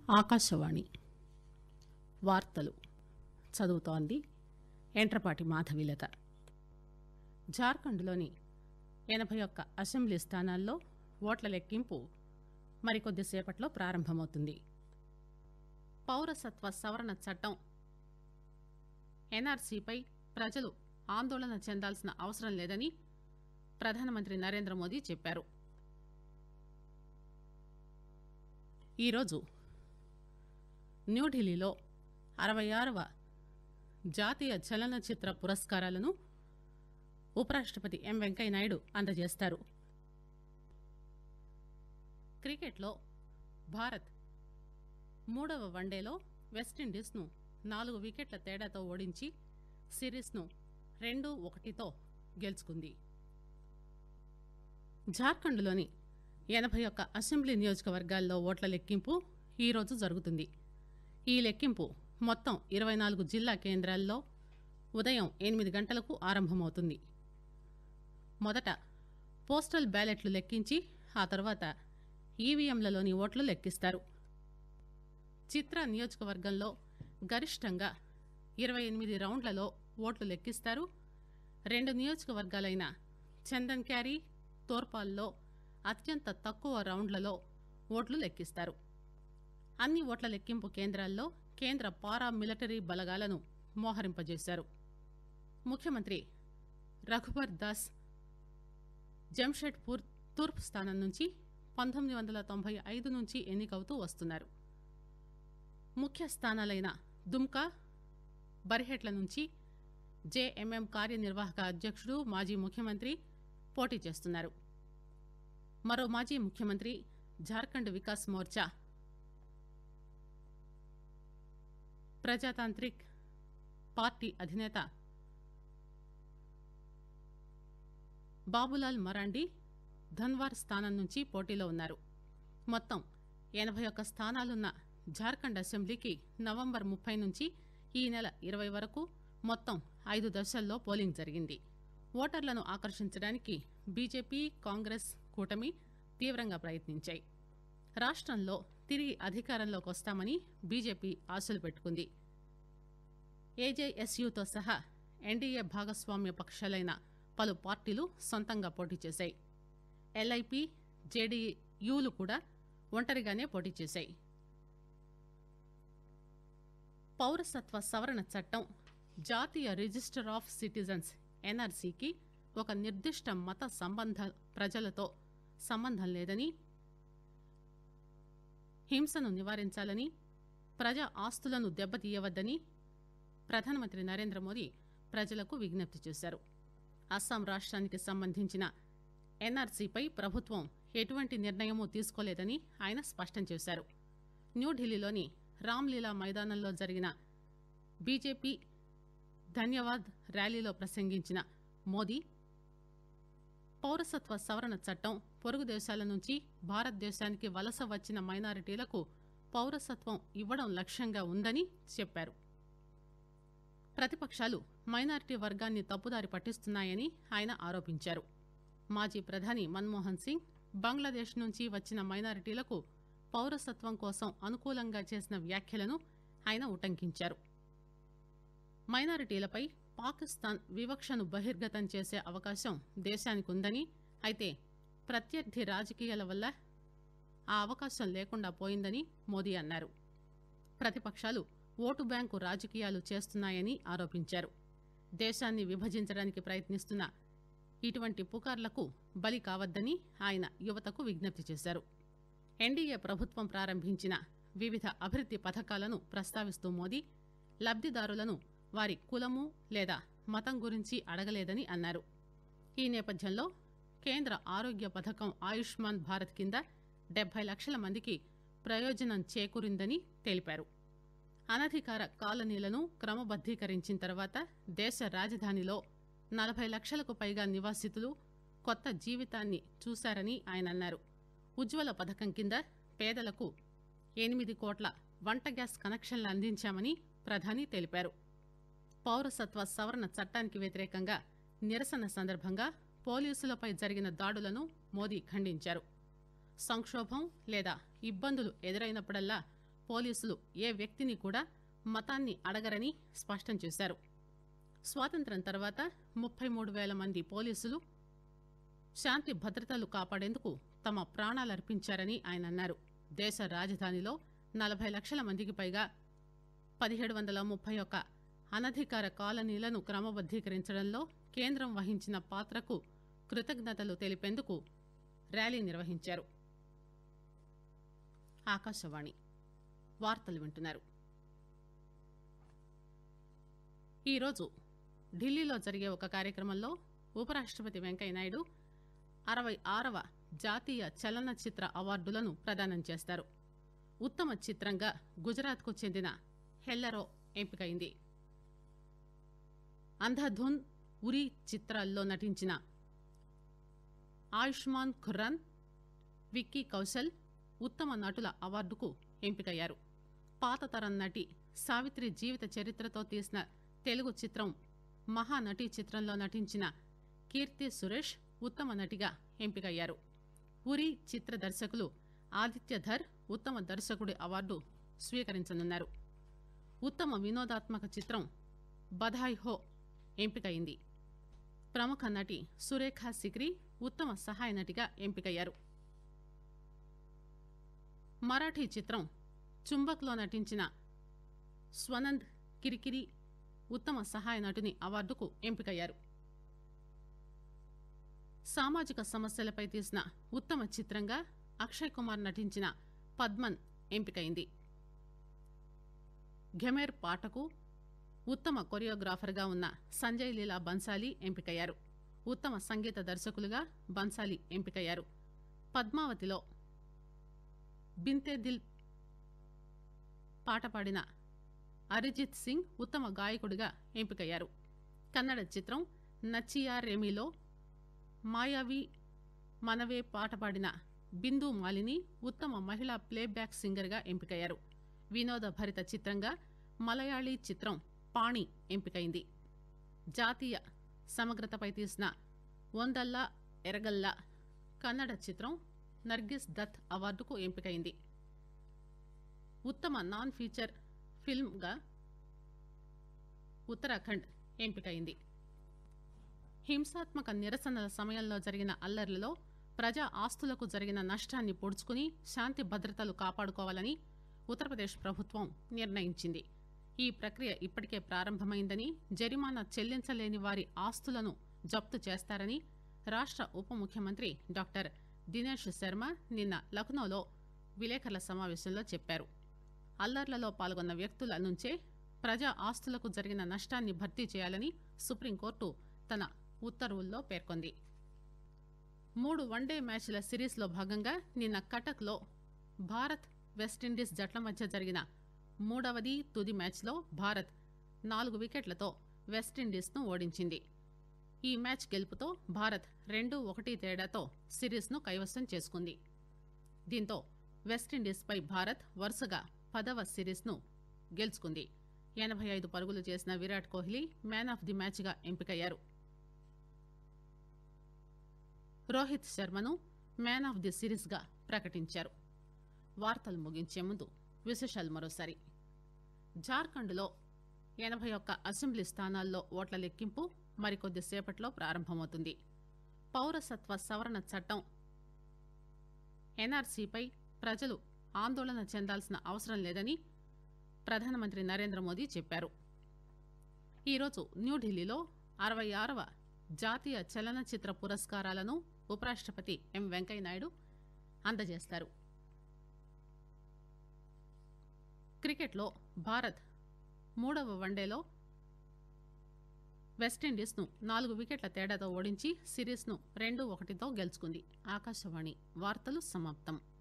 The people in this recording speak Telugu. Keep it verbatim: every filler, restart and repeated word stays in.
ఆకాశవాణి వార్తలు చదువుతోంది ఎంట్రపాటి మాధవీలత. జార్ఖండ్లోని ఎనభై ఒక్క అసెంబ్లీ స్థానాల్లో ఓట్ల లెక్కింపు మరికొద్దిసేపట్లో ప్రారంభమవుతుంది. పౌరసత్వ సవరణ చట్టం ఎన్ఆర్సీపై ప్రజలు ఆందోళన చెందాల్సిన అవసరం లేదని ప్రధానమంత్రి నరేంద్ర మోదీ చెప్పారు. ఈరోజు న్యూఢిల్లీలో అరవై ఆరవ జాతీయ చలనచిత్ర పురస్కారాలను ఉపరాష్టపతి ఎం వెంకయ్యనాయుడు అందజేస్తారు. క్రికెట్లో భారత్ మూడవ వన్డేలో వెస్టిండీస్ను నాలుగు వికెట్ల తేడాతో ఓడించి సిరీస్ను రెండు ఒకటితో గెలుచుకుంది. జార్ఖండ్లోని ఎనభై ఒక్క అసెంబ్లీ నియోజకవర్గాల్లో ఓట్ల లెక్కింపు ఈరోజు జరుగుతుంది. ఈ లెక్కింపు మొత్తం ఇరవై నాలుగు జిల్లా కేంద్రాల్లో ఉదయం ఎనిమిది గంటలకు ఆరంభమవుతుంది. మొదట పోస్టల్ బ్యాలెట్లు లెక్కించి ఆ తర్వాత ఈవీఎంలలోని ఓట్లు లెక్కిస్తారు. చిత్రా నియోజకవర్గంలో గరిష్టంగా ఇరవై ఎనిమిది రౌండ్లలో ఓట్లు లెక్కిస్తారు. రెండు నియోజకవర్గాలైన చందన్క్యారీ, తోర్పాల్లో అత్యంత తక్కువ రౌండ్లలో ఓట్లు లెక్కిస్తారు. అన్ని ఓట్ల లెక్కింపు కేంద్రాల్లో కేంద్ర పారా మిలిటరీ బలగాలను మోహరింపజేశారు. ముఖ్యమంత్రి రఘుబర్ దాస్ జంషెడ్పూర్ తూర్పు స్థానం నుంచి పంతొమ్మిది వందల తొంభై ఐదు నుంచి ఎన్నికవుతూ వస్తున్నారు. ముఖ్య స్థానాలైన దుమ్కా, బర్హెట్ల నుంచి జేఎంఎం కార్యనిర్వాహక అధ్యక్షుడు మాజీ ముఖ్యమంత్రి పోటీ చేస్తున్నారు. మరో మాజీ ముఖ్యమంత్రి, జార్ఖండ్ వికాస్ మోర్చా ప్రజాతాంత్రిక్ పార్టీ అధినేత బాబులాల్ మరాండి ధన్వార్ స్థానం నుంచి పోటీలో ఉన్నారు. మొత్తం ఎనభై ఒక్క స్థానాలున్న జార్ఖండ్ అసెంబ్లీకి నవంబర్ ముప్పై నుంచి ఈ నెల ఇరవై వరకు మొత్తం ఐదు దశల్లో పోలింగ్ జరిగింది. ఓటర్లను ఆకర్షించడానికి బీజేపీ, కాంగ్రెస్ కూటమి తీవ్రంగా ప్రయత్నించాయి. రాష్టంలో తిరిగి అధికారంలోకి వస్తామని బీజేపీ ఆశలు పెట్టుకుంది. ఏజేఎస్యూతో సహా ఎన్డీఏ భాగస్వామ్య పక్షాలైన పలు పార్టీలు సొంతంగా పోటీ చేశాయి. ఎల్ఐపి, జేడీయూలు కూడా ఒంటరిగానే పోటీ చేశాయి. పౌరసత్వ సవరణ చట్టం జాతీయ రిజిస్టర్ ఆఫ్ సిటిజన్స్ ఎన్ఆర్సీకి ఒక నిర్దిష్ట మత సంబంధ ప్రజలతో సంబంధం లేదని, హింసను నివారించాలని, ప్రజా ఆస్తులను దెబ్బతీయవద్దని ప్రధానమంత్రి నరేంద్ర మోదీ ప్రజలకు విజ్ఞప్తి చేశారు. అస్సాం రాష్ట్రానికి సంబంధించిన ఎన్ఆర్సీపై ప్రభుత్వం ఎటువంటి నిర్ణయమూ తీసుకోలేదని ఆయన స్పష్టం చేశారు. న్యూఢిల్లీలోని రామ్లీలా మైదానంలో జరిగిన బీజేపీ ధన్యవాద్ ర్యాలీలో ప్రసంగించిన మోదీ పౌరసత్వ సవరణ చట్టం పొరుగు దేశాల నుంచి భారతదేశానికి వలస వచ్చిన మైనారిటీలకు పౌరసత్వం ఇవ్వడం లక్ష్యంగా ఉందని చెప్పారు. ప్రతిపక్షాలు మైనారిటీ వర్గాన్ని తప్పుదారి పట్టిస్తున్నాయని ఆయన ఆరోపించారు. మాజీ ప్రధాని మన్మోహన్ సింగ్ బంగ్లాదేశ్ నుంచి వచ్చిన మైనారిటీలకు పౌరసత్వం కోసం అనుకూలంగా చేసిన వ్యాఖ్యలను ఆయన ఉటంకించారు. మైనారిటీలపై పాకిస్తాన్ వివక్షను బహిర్గతం చేసే అవకాశం దేశానికి ఉందని, అయితే ప్రత్యర్థి రాజకీయాల వల్ల ఆ అవకాశం లేకుండా పోయిందని మోదీ అన్నారు. ప్రతిపక్షాలు ఓటు బ్యాంకు రాజకీయాలు చేస్తున్నాయని ఆరోపించారు. దేశాన్ని విభజించడానికి ప్రయత్నిస్తున్న ఇటువంటి పుకార్లకు బలి కావద్దని ఆయన యువతకు విజ్ఞప్తి చేశారు. ఎన్డీఏ ప్రభుత్వం ప్రారంభించిన వివిధ అభివృద్ది పథకాలను ప్రస్తావిస్తూ మోదీ లబ్దిదారులను వారి కులము లేదా మతం గురించి అడగలేదని అన్నారు. ఈ నేపథ్యంలో కేంద్ర ఆరోగ్య పథకం ఆయుష్మాన్ భారత్ కింద డెబ్బై లక్షల మందికి ప్రయోజనం చేకూరిందని తెలిపారు. అనధికార కాలనీలను క్రమబద్దీకరించిన తర్వాత దేశ రాజధానిలో నలభై లక్షలకు పైగా నివాసితులు కొత్త జీవితాన్ని చూశారని ఆయన అన్నారు. ఉజ్వల పథకం కింద పేదలకు ఎనిమిది కోట్ల వంట గ్యాస్ కనెక్షన్లు అందించామని ప్రధాని తెలిపారు. పౌరసత్వ సవరణ చట్టానికి వ్యతిరేకంగా నిరసన సందర్భంగా పోలీసులపై జరిగిన దాడులను మోదీ ఖండించారు. సంక్షోభం లేదా ఇబ్బందులు ఎదురైనప్పుడల్లా పోలీసులు ఏ వ్యక్తిని కూడా మతాన్ని అడగరని స్పష్టం చేశారు. స్వాతంత్ర్యం తర్వాత ముప్పై మూడు వేల మంది పోలీసులు శాంతి భద్రతలు కాపాడేందుకు తమ ప్రాణాలర్పించారని ఆయన అన్నారు. దేశ రాజధానిలో నలభై లక్షల మందికి పైగా పదిహేడు వందల ముప్పై ఒక్క అనధికార కాలనీలను క్రమబద్దీకరించడంలో కేంద్రం వహించిన పాత్రకు కృతజ్ఞతలు తెలిపేందుకు ర్యాలీ నిర్వహించారు. ఆకాశవాణి వార్తలు వింటున్నారు. ఈరోజు ఢిల్లీలో జరిగే ఒక కార్యక్రమంలో ఉపరాష్టపతి వెంకయ్యనాయుడు అరవై ఆరవ జాతీయ చలనచిత్ర అవార్డులను ప్రదానం చేస్తారు. ఉత్తమ చిత్రంగా గుజరాత్కు చెందిన హెల్లరో ఎంపికైంది. అంధాధున్, ఉరి చిత్రాల్లో నటించిన ఆయుష్మాన్ ఖుర్రాన్, విక్కీ కౌశల్ ఉత్తమ నటుల అవార్డుకు ఎంపికయ్యారు. పాత తరం నటి సావిత్రి జీవిత చరిత్రతో తీసిన తెలుగు చిత్రం మహానటి చిత్రంలో నటించిన కీర్తి సురేష్ ఉత్తమ నటిగా ఎంపికయ్యారు. ఉరి చిత్ర దర్శకులు ఆదిత్యధర్ ఉత్తమ దర్శకుడి అవార్డు స్వీకరించనున్నారు. ఉత్తమ వినోదాత్మక చిత్రం బధాయ్ హో ఎంపికైంది. ప్రముఖ నటి సురేఖ సిక్రీ ఉత్తమ సహాయ నటిగా ఎంపికయ్యారు. మరాఠీ చిత్రం చుంబక్లో నటించిన స్వనంద్ కిరికిరి ఉత్తమ సహాయ నటుని అవార్డుకు ఎంపికయ్యారు. సామాజిక సమస్యలపై తీసిన ఉత్తమ చిత్రంగా అక్షయ్ కుమార్ నటించిన పద్మన్ ఎంపికైంది. ఘెమేర్ పాటకు ఉత్తమ కొరియోగ్రాఫర్గా ఉన్న సంజయ్ లీలా బన్సాలి ఎంపికయ్యారు. ఉత్తమ సంగీత దర్శకులుగా బన్సాలి ఎంపికయ్యారు. పద్మావతిలో బింతే దిల్ పాట పాడిన అరిజిత్ సింగ్ ఉత్తమ గాయకుడిగా ఎంపికయ్యారు. కన్నడ చిత్రం నచ్చియా రేమిలో మాయావి మనవే పాట పాడిన బిందు మాలిని ఉత్తమ మహిళా ప్లేబ్యాక్ సింగర్గా ఎంపికయ్యారు. వినోద భరిత చిత్రంగా మలయాళీ చిత్రం పాణి ఎంపికైంది. జాతీయ సమగ్రతపై తీసిన ఒందల్లా ఎరగల్లా కన్నడ చిత్రం నర్గిస్ దత్ అవార్డుకు ఎంపికైంది. ఉత్తమ నాన్ ఫీచర్ ఫిల్మ్గా ఉత్తరాఖండ్ ఎంపికైంది. హింసాత్మక నిరసనల సమయంలో జరిగిన అల్లర్లలో ప్రజా ఆస్తులకు జరిగిన నష్టాన్ని పొడుచుకుని శాంతి భద్రతలు కాపాడుకోవాలని ఉత్తరప్రదేశ్ ప్రభుత్వం నిర్ణయించింది. ఈ ప్రక్రియ ఇప్పటికే ప్రారంభమైందని, జరిమానా చెల్లించలేని వారి ఆస్తులను జప్తు చేస్తారని రాష్ట ఉప ముఖ్యమంత్రి డాక్టర్ దినేష్ శర్మ నిన్న లక్నోలో విలేకరుల సమావేశంలో చెప్పారు. అల్లర్లలో పాల్గొన్న వ్యక్తుల నుంచే ప్రజా ఆస్తులకు జరిగిన నష్టాన్ని భర్తీ చేయాలని సుప్రీంకోర్టు తన ఉత్తర్వుల్లో పేర్కొంది. మూడు వన్డే మ్యాచ్ల సిరీస్లో భాగంగా నిన్న కటక్లో భారత్ వెస్టిండీస్ జట్ల మధ్య జరిగిన మూడవది తుది మ్యాచ్లో భారత్ నాలుగు వికెట్లతో వెస్టిండీస్ను ఓడించింది. ఈ మ్యాచ్ గెలుపుతో భారత్ రెండు ఒకటి తేడాతో సిరీస్ను కైవసం చేసుకుంది. దీంతో వెస్టిండీస్పై భారత్ వరుసగా పదవ సిరీస్ను గెలుచుకుంది. ఎనభై ఐదు పరుగులు చేసిన Virat Kohli man of the మ్యాచ్గా ఎంపికయ్యారు. రోహిత్ శర్మను మ్యాన్ ఆఫ్ ది సిరీస్గా ప్రకటించారు. వార్తలు ముగించే ముందు విశేషాలు మరోసారి. జార్ఖండ్లో ఎనభై ఒక్క అసెంబ్లీ స్థానాల్లో ఓట్ల లెక్కింపు మరికొద్ది సేపట్లో ప్రారంభమవుతుంది. పౌరసత్వ సవరణ చట్టం ఎన్ఆర్సీపై ప్రజలు ఆందోళన చెందాల్సిన అవసరం లేదని ప్రధానమంత్రి నరేంద్ర మోదీ చెప్పారు. ఈరోజు న్యూఢిల్లీలో అరవై ఆరవ జాతీయ చలనచిత్ర పురస్కారాలను ఉపరాష్టపతి ఎం వెంకయ్యనాయుడు అందజేస్తారు. క్రికెట్లో భారత్ మూడవ వన్డేలో వెస్టిండీస్ను నాలుగు వికెట్ల తేడాతో ఓడించి సిరీస్ను రెండు ఒకటితో గెలుచుకుంది. ఆకాశవాణి వార్తలు సమాప్తం.